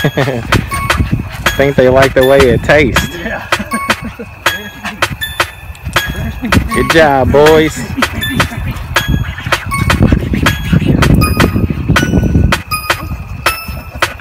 I think they like the way it tastes. Yeah. Good job, boys.